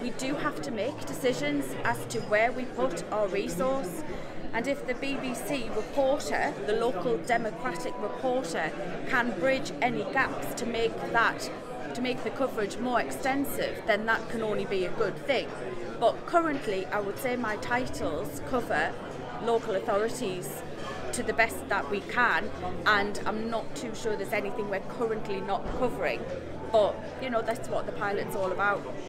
we do have to make decisions as to where we put our resource. And if the BBC reporter, the local democratic reporter, can bridge any gaps to make the coverage more extensive, then that can only be a good thing. But currently, I would say my titles cover local authorities to the best that we can, and I'm not too sure there's anything we're currently not covering. But, you know, that's what the pilot's all about.